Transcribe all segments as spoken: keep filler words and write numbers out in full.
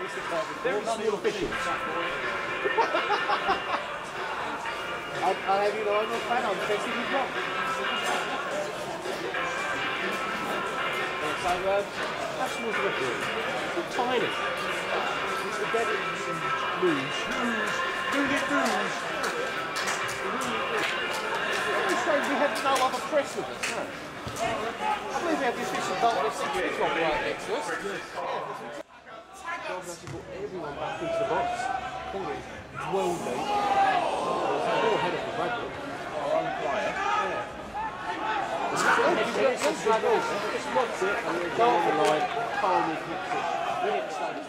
Very small officials. I, I have you know, I'm not a fan of defensive as well. So, um, how small is the referee? It's tiny. It's the dead lose. Lose. Lose it, lose. We have no other press with us, no. I believe we have this Bishop Dartford this one right next to us. John actually brought everyone back into the box. I think it's well deep. It's more ahead of the Bradley. Our own player. Yeah. Just watch it and then go on the line, calmly kicks it. When it starts.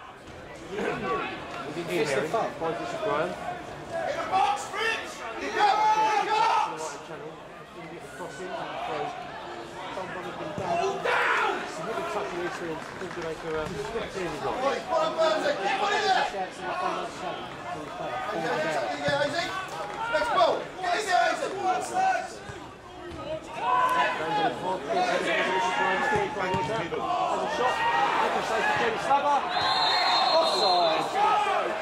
We can hear the fun. By Bishop Graham. In the box, Rich! You go! You go! Crossing and throws. Someone has been down. All down! So he can touch the Eastleigh and think to make a um, series of Right, put on Burnsley, keep on in there! shouts and find out shouting from the player. Get it, get it, easy! Next ball! Get in there, easy! Has a shot. Little save for Kenny Slubber. Offside.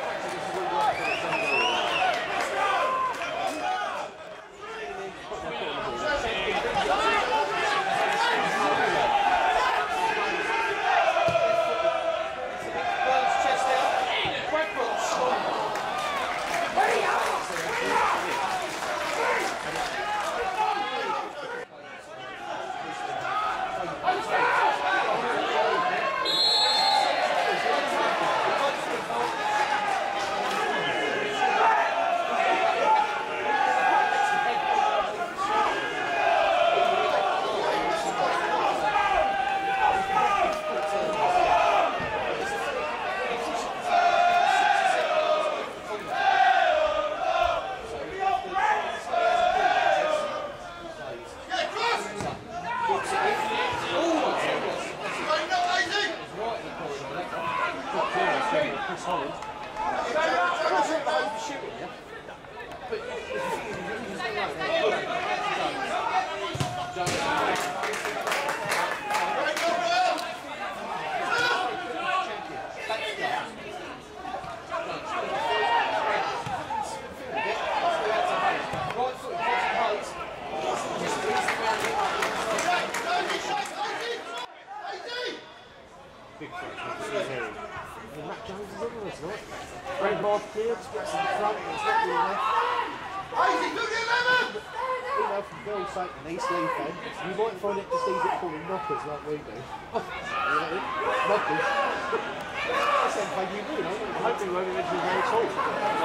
An Eastleigh fan, you might find it just easy to call them knockers like we do. Knockers. That's something you do, you know. Hopefully we won't eventually go at all.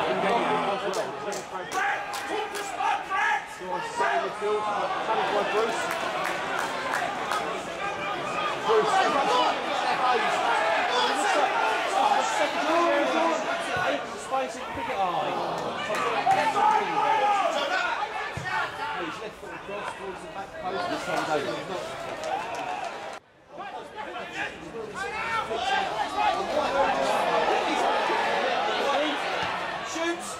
So I'm sitting in the field, challenged by Bruce. Bruce. Space it, pick it high. He's left foot across towards the back post. This time over. Shoots.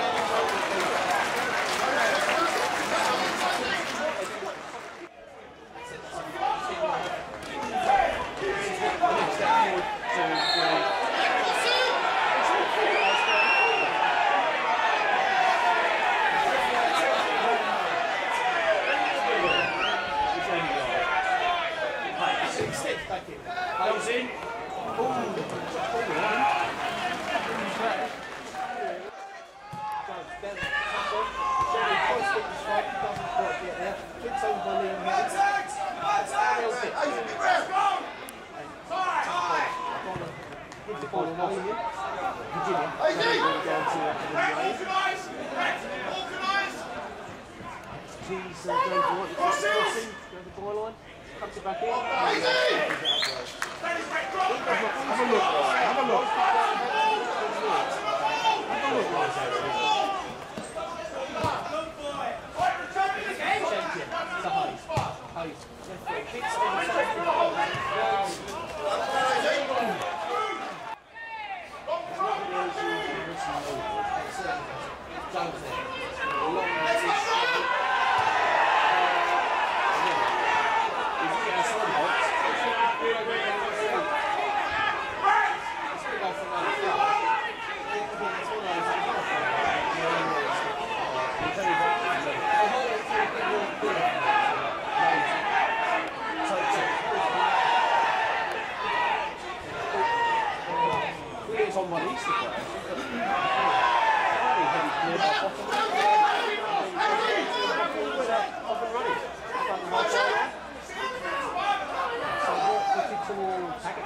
Goes in. Comes it back in. Have a look. Have a look. on one Eastleigh player. Off and running. So what did you towards Taggart?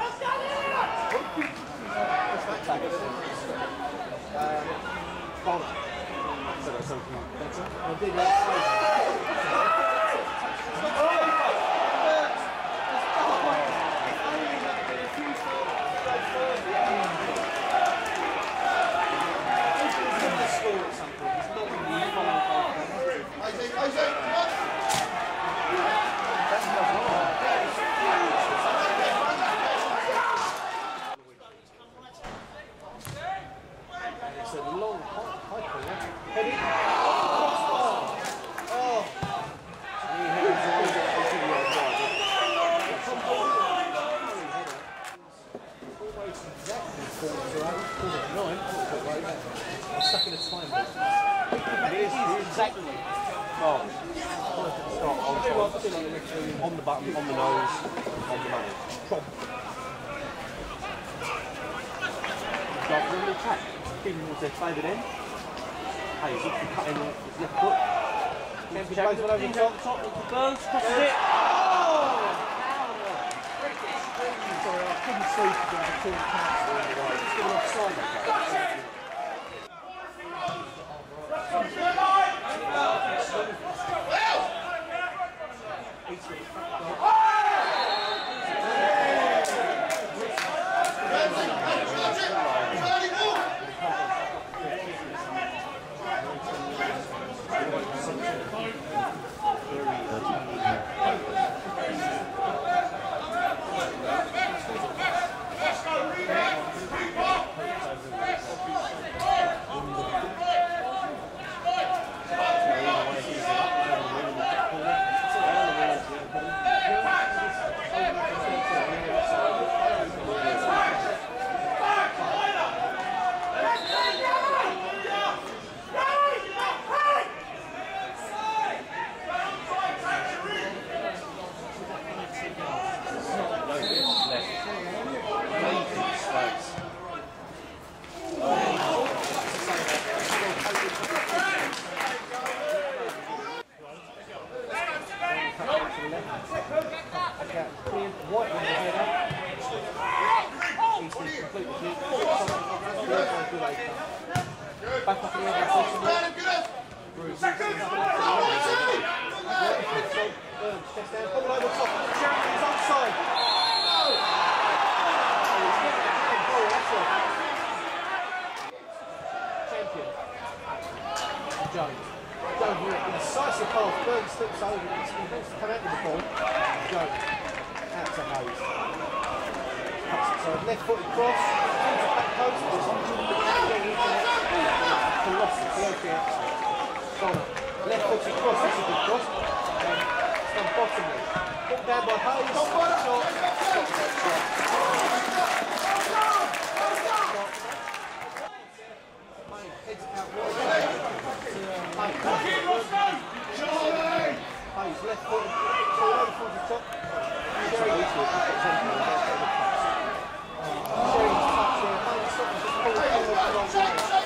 What's that Taggart? Um, Bonner. So that's something better. I did that. It's a long high point. Heading. Oh. I'm stuck in a time. It is exactly. Oh. On the button, on the nose, on the money. Dartford on the attack. Keeping was their favoured end. Hayes looks to cut in with his left foot. Kempy goes one over the top. top into Burns, crosses it. Oh! Sorry, I couldn't see because I had two counts all the way. It's still offside. Back up in the other position. Chest down, pull over the top. Sheridan's outside. Champion. Jones. Jones with an incisive pass. Burns slips over. He wants to come out with the ball. Jones. Out to Hayes. So left footed cross. Back post. Philosophy, okay. Left footed cross, that's a good cross. Um, it's done bottomly. Put down by Hayes. Shot. Heads out wide. Hayes, left footed. Over towards the top. Sherry's touch there. Hayes stops just pulled over the wrong way.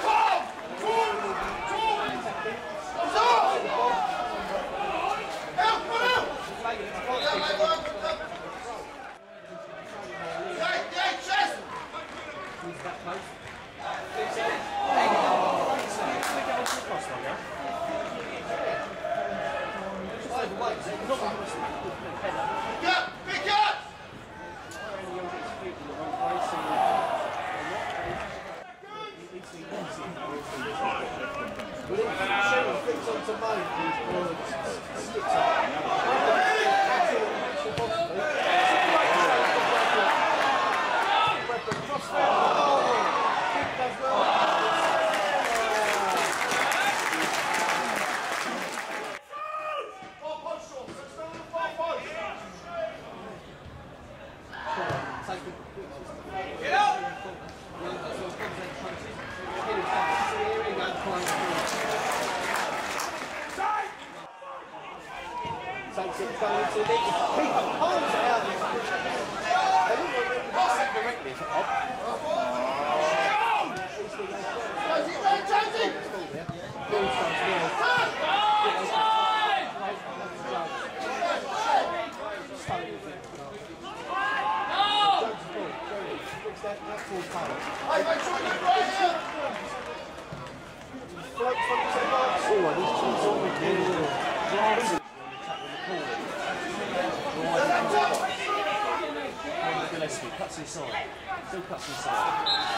Takes it going into the net. He pulls it out. They didn't want to pass it directly. that, that towards Taylor. Hey, make sure you right here. Float from the two box. Oh, this is all we do. Drives it. Gillespie cuts inside. Still cuts inside.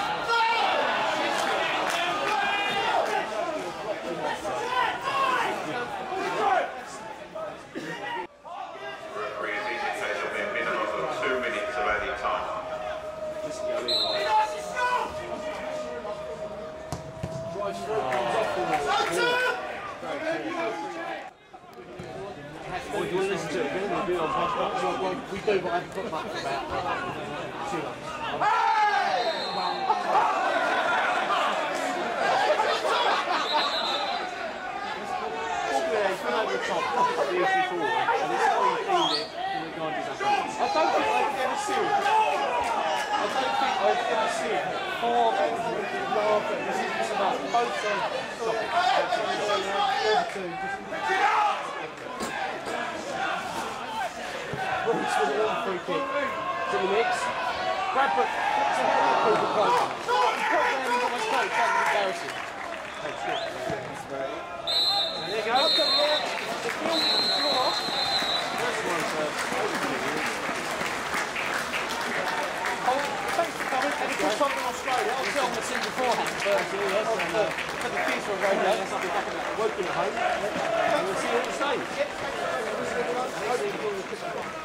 Well, do you want to listen to it again? We'll do it on podcast. Well, well, we do, but I haven't got much about two months. Yeah, he's gone over the top, the issue forward, and it's how he cleaned it, and the guy did that. I don't think I've ever seen it. I don't think I've ever seen four men laugh at this. It's about both sides. Roberts with an all free kick. It's in the mix. Bradford puts a head up over the close. He put it down and got my stroke. That was embarrassing. Thanks, good. And there you go. The field is the floor. This one's uh, Thanks for coming. And of course, I'm in Australia. I was on the scene beforehand. But for the kids were radio. I'll be back at working at home. We'll see you on the stage.